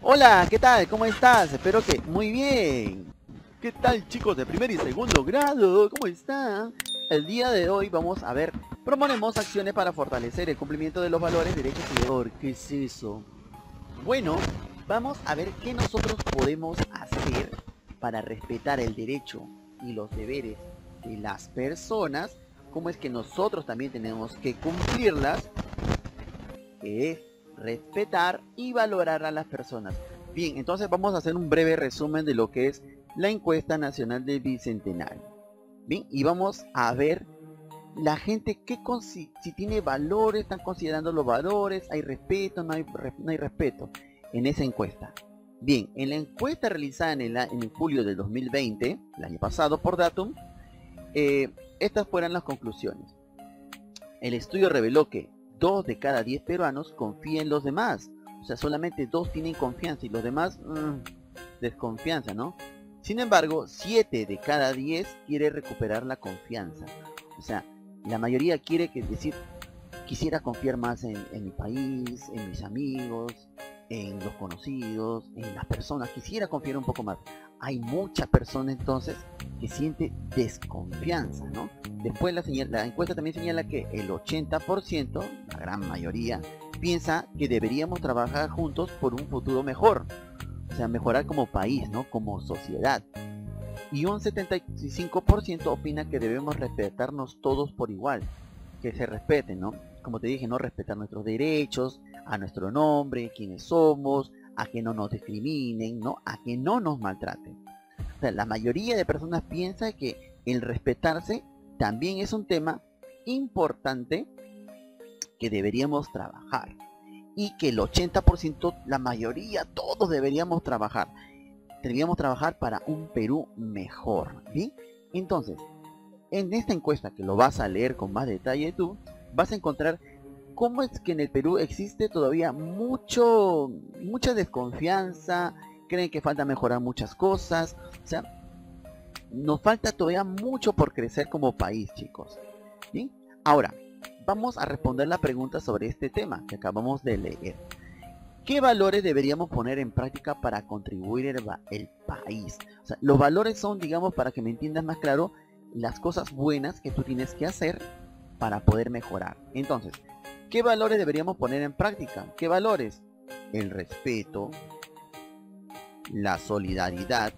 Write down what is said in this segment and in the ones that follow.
Hola, ¿qué tal? ¿Cómo estás? Espero que muy bien. ¿Qué tal, chicos de primer y segundo grado? ¿Cómo están? El día de hoy vamos a ver, proponemos acciones para fortalecer el cumplimiento de los valores, derechos y deberes. ¿Qué es eso? Bueno, vamos a ver qué nosotros podemos hacer para respetar el derecho y los deberes de las personas, cómo es que nosotros también tenemos que cumplirlas, que es respetar y valorar a las personas. Bien, entonces vamos a hacer un breve resumen de lo que es la encuesta nacional del Bicentenario. Bien, y vamos a ver la gente que si tiene valores, están considerando los valores, hay respeto, no hay respeto en esa encuesta. Bien, en la encuesta realizada en julio del 2020, el año pasado por Datum, estas fueron las conclusiones. El estudio reveló que 2 de cada 10 peruanos confían en los demás. O sea, solamente 2 tienen confianza y los demás, desconfianza, ¿no? Sin embargo, 7 de cada 10 quiere recuperar la confianza. O sea, la mayoría quiere decir, quisiera confiar más en mi país, en mis amigos, en los conocidos, en las personas. Quisiera confiar un poco más. Hay muchas personas entonces que sienten desconfianza, ¿no? Después la encuesta también señala que el 80%, la gran mayoría, piensa que deberíamos trabajar juntos por un futuro mejor. O sea, mejorar como país, ¿no? Como sociedad. Y un 75% opina que debemos respetarnos todos por igual. Que se respeten, ¿no? Como te dije, no respetar nuestros derechos, a nuestro nombre, quiénes somos, a que no nos discriminen, ¿no? A que no nos maltraten. O sea, la mayoría de personas piensa que el respetarse también es un tema importante que deberíamos trabajar. Y que el 80%, la mayoría, todos deberíamos trabajar. Deberíamos trabajar para un Perú mejor, ¿sí? Entonces, en esta encuesta, que lo vas a leer con más detalle tú, vas a encontrar cómo es que en el Perú existe todavía mucha desconfianza, creen que falta mejorar muchas cosas, o sea, nos falta todavía mucho por crecer como país, chicos. ¿Sí? Ahora, vamos a responder la pregunta sobre este tema que acabamos de leer. ¿Qué valores deberíamos poner en práctica para contribuir el país? O sea, los valores son, digamos, para que me entiendas más claro, las cosas buenas que tú tienes que hacer para poder mejorar. Entonces, ¿qué valores deberíamos poner en práctica? ¿Qué valores? El respeto, la solidaridad,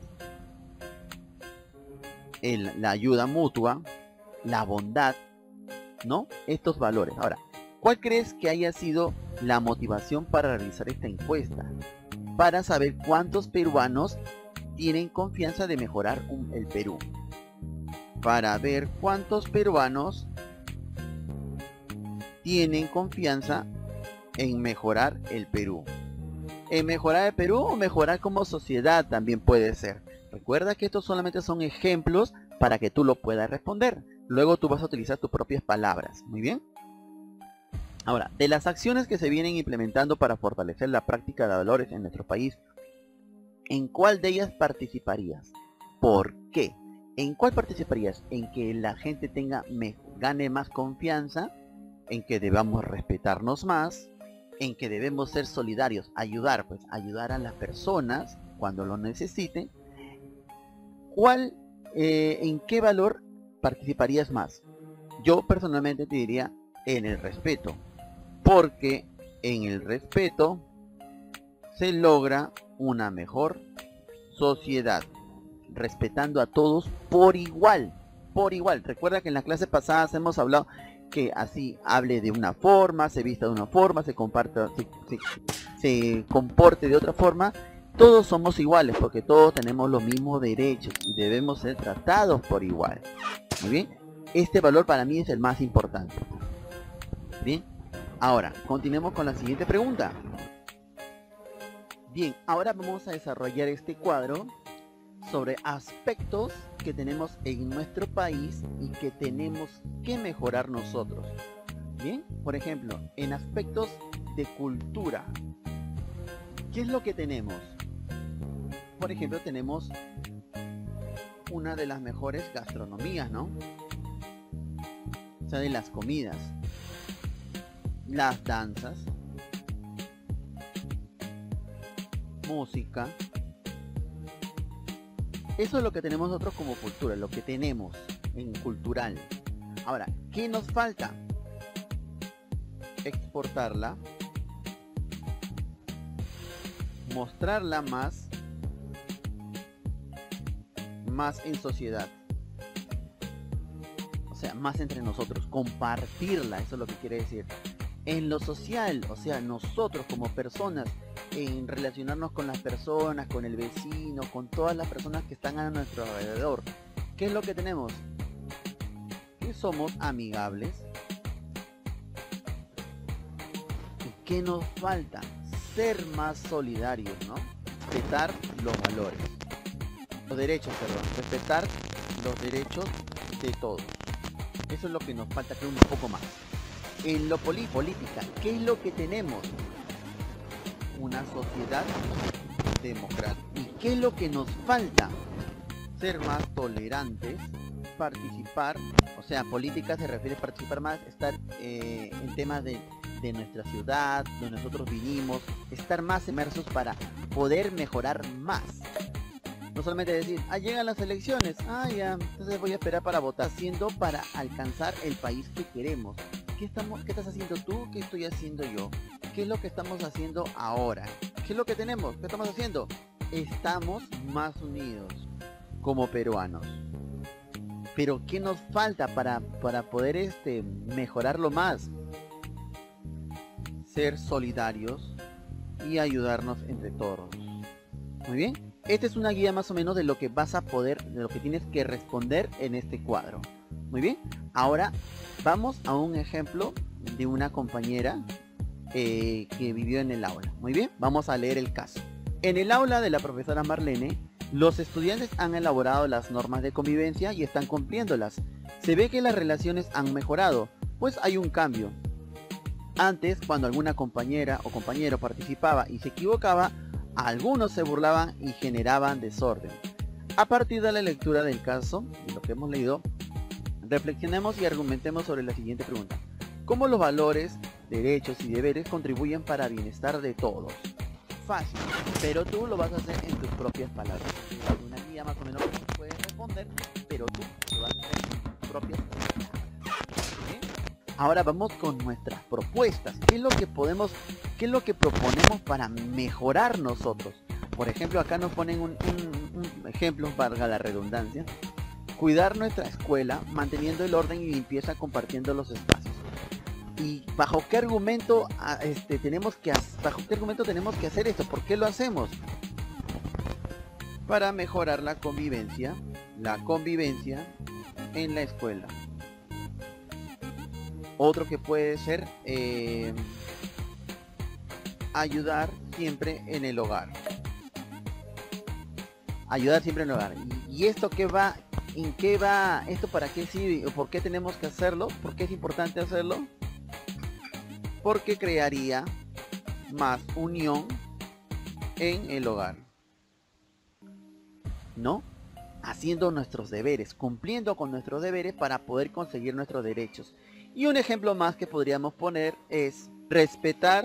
la ayuda mutua, la bondad, ¿no? Estos valores. Ahora, ¿cuál crees que haya sido la motivación para realizar esta encuesta? Para saber cuántos peruanos tienen confianza de mejorar el Perú. Para ver cuántos peruanos tienen confianza en mejorar el Perú. En mejorar el Perú o mejorar como sociedad también puede ser. Recuerda que estos solamente son ejemplos para que tú lo puedas responder. Luego tú vas a utilizar tus propias palabras. Muy bien. Ahora, de las acciones que se vienen implementando para fortalecer la práctica de valores en nuestro país, ¿en cuál de ellas participarías? ¿Por qué? ¿En cuál participarías? ¿En que la gente gane más confianza? ¿En que debamos respetarnos más? ¿En que debemos ser solidarios? Ayudar a las personas cuando lo necesiten. ¿En qué valor participarías más? Yo personalmente te diría en el respeto, porque en el respeto se logra una mejor sociedad, respetando a todos por igual, por igual. Recuerda que en las clases pasadas hemos hablado que así hable de una forma, se vista de una forma, se comporte de otra forma. Todos somos iguales porque todos tenemos los mismos derechos y debemos ser tratados por igual. Muy bien, este valor para mí es el más importante. Bien, ahora continuemos con la siguiente pregunta. Bien, ahora vamos a desarrollar este cuadro sobre aspectos que tenemos en nuestro país y que tenemos que mejorar nosotros. Bien, por ejemplo, en aspectos de cultura, ¿qué es lo que tenemos? Por ejemplo, tenemos una de las mejores gastronomías, ¿no? O sea, de las comidas, las danzas, música. Eso es lo que tenemos nosotros como cultura, lo que tenemos en cultural. Ahora, ¿qué nos falta? Exportarla, mostrarla más en sociedad, o sea, más entre nosotros, compartirla, eso es lo que quiere decir. En lo social, o sea, nosotros como personas, en relacionarnos con las personas, con el vecino, con todas las personas que están a nuestro alrededor. ¿Qué es lo que tenemos? Que somos amigables. ¿Y qué nos falta? Ser más solidarios, ¿no? Respetar los valores. Los derechos, perdón. Respetar los derechos de todos. Eso es lo que nos falta, creo, un poco más. En lo política, ¿qué es lo que tenemos? Una sociedad democrática. ¿Y qué es lo que nos falta? Ser más tolerantes, participar, o sea, política se refiere a participar más, estar en temas de nuestra ciudad, donde nosotros vinimos, estar más inmersos para poder mejorar más. No solamente decir, llegan las elecciones, ya, entonces voy a esperar para votar, haciendo para alcanzar el país que queremos. ¿Qué estás haciendo tú? ¿Qué estoy haciendo yo? ¿Qué es lo que estamos haciendo ahora? ¿Qué es lo que tenemos? ¿Qué estamos haciendo? Estamos más unidos como peruanos. Pero ¿qué nos falta para poder mejorarlo más? Ser solidarios y ayudarnos entre todos. Muy bien. Esta es una guía más o menos de lo que vas a poder, de lo que tienes que responder en este cuadro. Muy bien. Ahora vamos a un ejemplo de una compañera que vivió en el aula. Muy bien, vamos a leer el caso. En el aula de la profesora Marlene, los estudiantes han elaborado las normas de convivencia y están cumpliéndolas. Se ve que las relaciones han mejorado, pues hay un cambio. Antes, cuando alguna compañera o compañero participaba y se equivocaba, algunos se burlaban y generaban desorden. A partir de la lectura del caso, de lo que hemos leído, reflexionemos y argumentemos sobre la siguiente pregunta. ¿Cómo los valores, derechos y deberes contribuyen para el bienestar de todos? Fácil, pero tú lo vas a hacer en tus propias palabras. Hay una guía más o menos que puedes responder, pero tú lo vas a hacer en tus propias palabras. ¿Sí? Ahora vamos con nuestras propuestas. ¿Qué es lo que proponemos para mejorar nosotros? Por ejemplo, acá nos ponen un ejemplo, valga la redundancia. Cuidar nuestra escuela, manteniendo el orden y limpieza, compartiendo los espacios. ¿Y bajo qué argumento tenemos que hacer esto? ¿Por qué lo hacemos? Para mejorar la convivencia en la escuela. Otro que puede ser ayudar siempre en el hogar. Ayudar siempre en el hogar. ¿Y esto qué va? ¿En qué va? ¿Esto para qué sirve? ¿O por qué tenemos que hacerlo? ¿Por qué es importante hacerlo? Porque crearía más unión en el hogar, ¿no? Haciendo nuestros deberes, cumpliendo con nuestros deberes para poder conseguir nuestros derechos. Y un ejemplo más que podríamos poner es respetar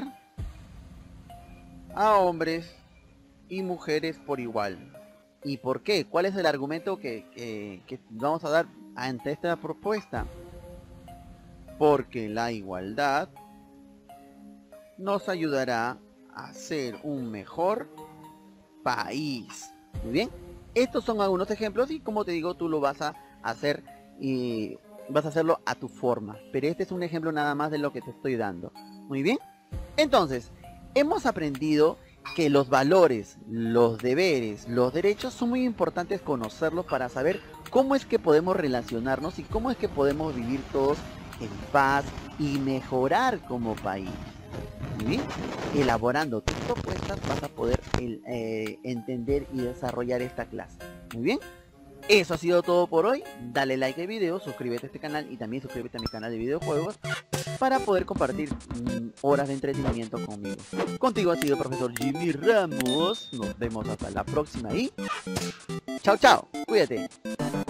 a hombres y mujeres por igual. ¿Y por qué? ¿Cuál es el argumento que vamos a dar ante esta propuesta? Porque la igualdad nos ayudará a ser un mejor país. Muy bien, estos son algunos ejemplos y como te digo, tú lo vas a hacer y vas a hacerlo a tu forma, pero este es un ejemplo nada más de lo que te estoy dando. Muy bien, entonces hemos aprendido que los valores, los deberes, los derechos son muy importantes conocerlos para saber cómo es que podemos relacionarnos y cómo es que podemos vivir todos en paz y mejorar como país. Muy bien, elaborando tus propuestas vas a poder entender y desarrollar esta clase. Muy bien, eso ha sido todo por hoy. Dale like al video, suscríbete a este canal y también suscríbete a mi canal de videojuegos para poder compartir horas de entretenimiento conmigo. Contigo ha sido el profesor Jimmy Ramos. Nos vemos hasta la próxima y chao chao, cuídate.